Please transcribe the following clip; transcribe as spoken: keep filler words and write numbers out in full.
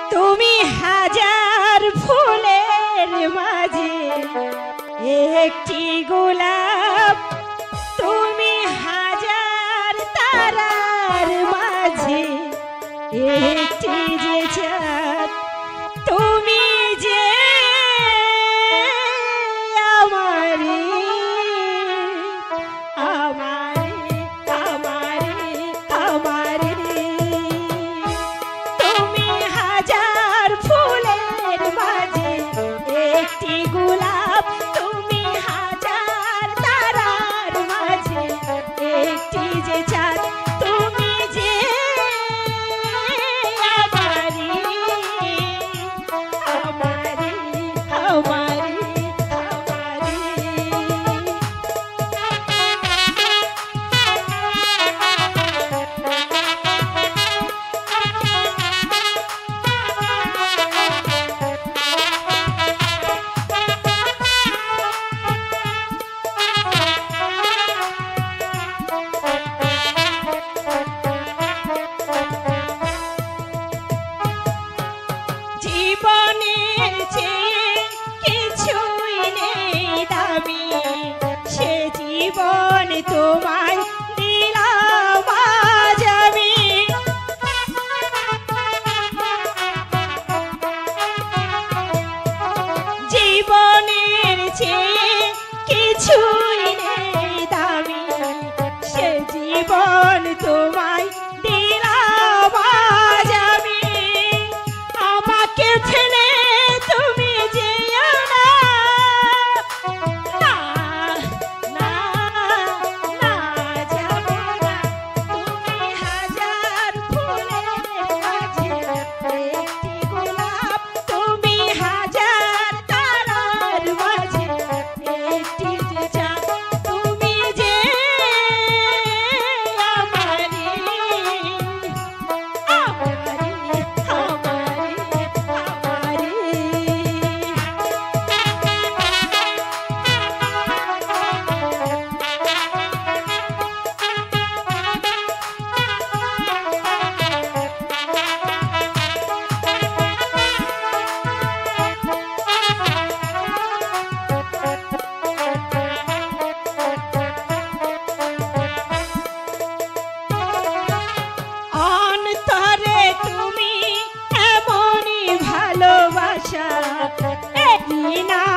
তুমি হাজার ফুলের মাঝে একটি গোলাপ, তুমি হাজার তারার মাঝে একটি যে চাঁদ, তুমি যে আমারে আমারে আমারে আমারে তুমি হাজার ফুলের মাঝে একটি গোলাপ, তুমি হাজার তারার মাঝে একটি যে চাঁদ, তুমি যে আমারে আমারে আমারে জীবনের চেয়ে কিছুই নেই দামি, সে জীবন তোমায় দিলাম আজ আমি। জীবনের চেয়ে কিছুই নেই দামি, সে জীবন তোমায় দিলাম আজ আমি। আমাকে ফেলে তুমি যেও না, না না যাব না। তুমি হাজার ফুলের মাঝে একটি গোলাপ, তুমি হাজার তারার মাঝে একটি যে চাঁদ, তুমি যে আমারে আমারে আমারে অন্তরে তুমি এমনই ভালোবাসা, এই না